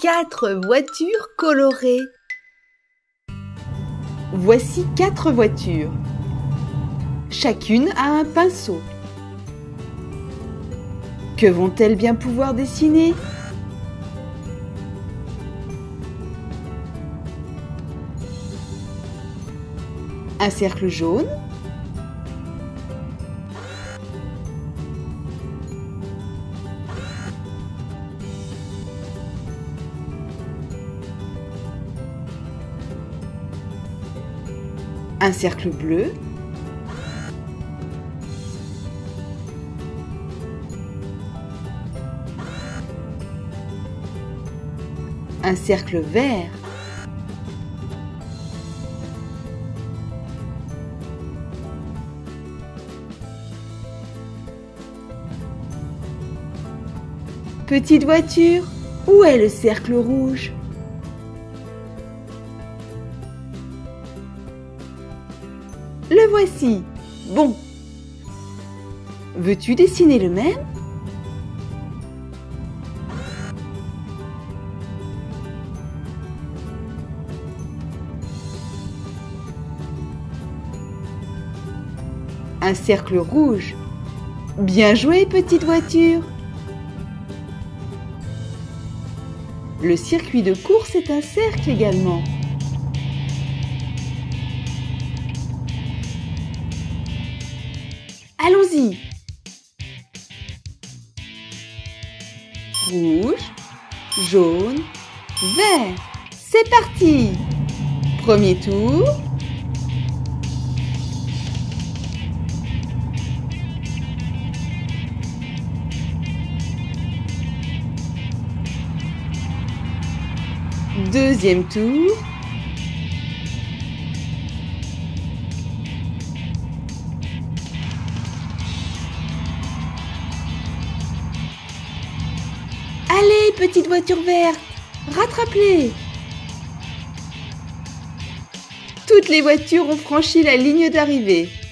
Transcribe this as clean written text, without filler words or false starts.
4 voitures colorées. Voici 4 voitures. Chacune a un pinceau. Que vont-elles bien pouvoir dessiner? Un cercle jaune, un cercle bleu, un cercle vert, petite voiture, où est le cercle rouge? Le voici. Bon. Veux-tu dessiner le même? Un cercle rouge. Bien joué, petite voiture. Le circuit de course est un cercle également. Allons-y. Rouge, jaune, vert. C'est parti. Premier tour. Deuxième tour. Allez, petite voiture verte, rattrape-les! Toutes les voitures ont franchi la ligne d'arrivée.